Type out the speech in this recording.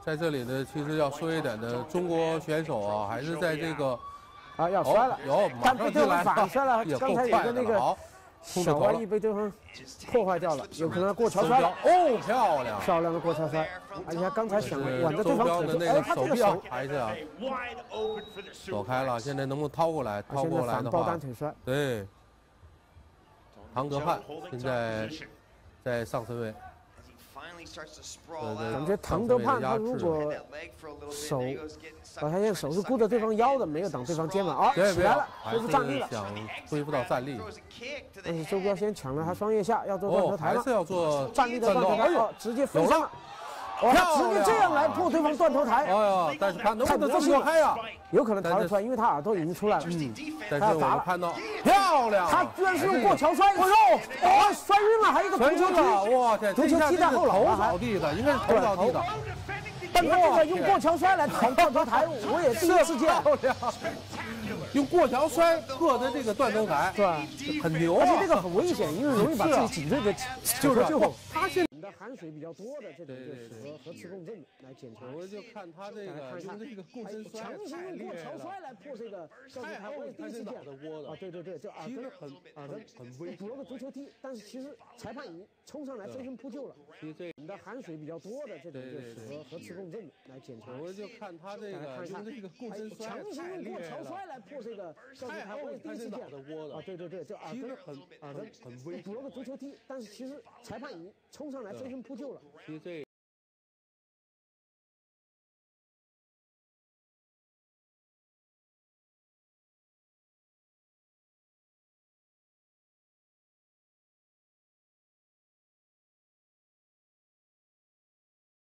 在这里呢，其实要说一点的，中国选手啊，还是在这个啊要摔了， 马上进来反摔了，刚才有个那个小外翼被对方破坏掉了，有可能过桥摔了。 哦，漂亮， 漂亮的过桥摔，而且刚才想挽着对方的那个手臂啊，还是啊，躲开了，现在能不能掏过来？掏过来的话， 抱单腿摔。 对，唐德汉现在在上身位。 感觉唐德汉他如果手，好像现在手是箍着对方腰的，没有挡对方肩膀，啊，起来了，恢复站立了， 想恢复到站立。 但是周标先抢了他双腋下，要做断头台了， 还是要做站立的断头台，哦，直接飞上了，哇，直接这样来破对方断头台， 哎呀，但是他能不能这么开呀？ 有可能逃得出来，因为他耳朵已经出来了， 但是我们看到漂亮， 他居然是用过桥摔，哎呦，哦，摔晕了，还有一个足球踢， 哇天， 足球踢在后脑着地的，应该是头着地的。 但他这个用过桥摔来捅断头台，我也第一次见。 用过桥摔破的这个断头台， 对， 很牛， 而且这个很危险，因为容易把自己颈椎给就是他现在含水比较多的这种就适合核磁共振来检查。 我就看他这个用这个共振摔， 强行用过桥摔来破这个断头台，我也第一次见。啊，对对对，就耳根很危，补了个足球踢，但是其实裁判已经冲上来飞身扑救了。 其实这的含水比较多的这种就适合核磁共振来检查。 我就看他这个用这个共振摔， 强行用过桥摔来破这个断头台，我也第一次见。啊，对对对，就耳根很危，补了个足球踢，但是其实裁判已经冲上来飞身扑救了。 其实这。